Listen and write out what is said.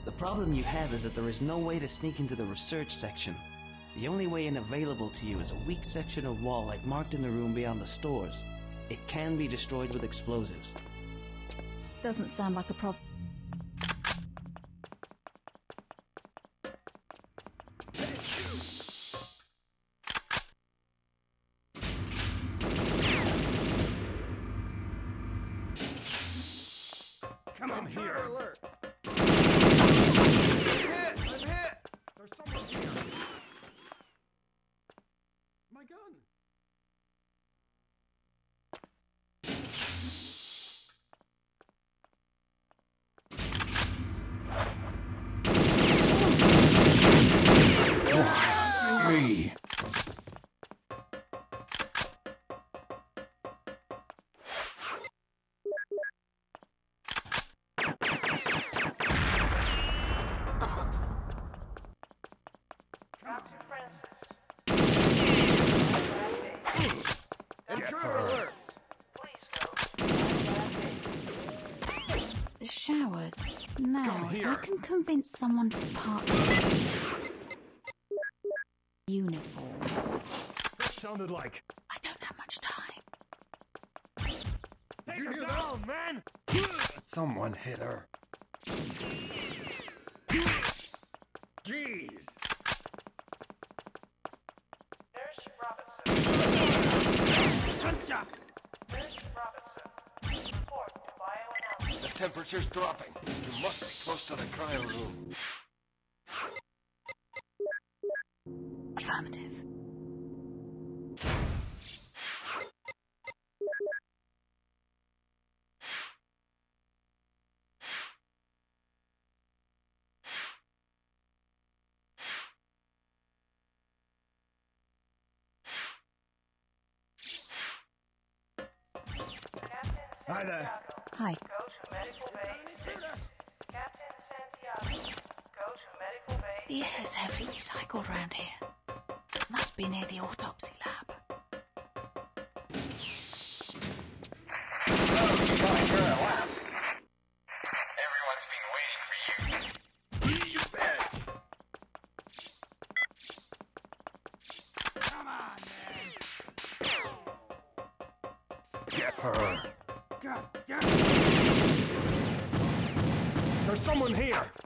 The problem you have is that there is no way to sneak into the research section. The only way in available to you is a weak section of wall I've marked in the room beyond the stores. It can be destroyed with explosives. Doesn't sound like a problem. Come here. Alert. I'm hit. There's someone here. My gun. Me. Intruder alert. The showers. Now, Come if here. I can convince someone to part uniform. That sounded like. I don't have much time. Take her down, man! Someone hit her. Jeez! Nurse Robinson. Gotcha! Nurse Robinson. Report to bioanalysis. The temperature's dropping. You must be close to the cryo room. Affirmative. Captain Hi there. Santiago. Hi. Go to medical bay. Captain Santiago. Go to medical bay. The air's heavily recycled round here. Must be near the autopsy lab. Everyone's been waiting for you. You bet! Come on, man. Get her! God damn it. There's someone here!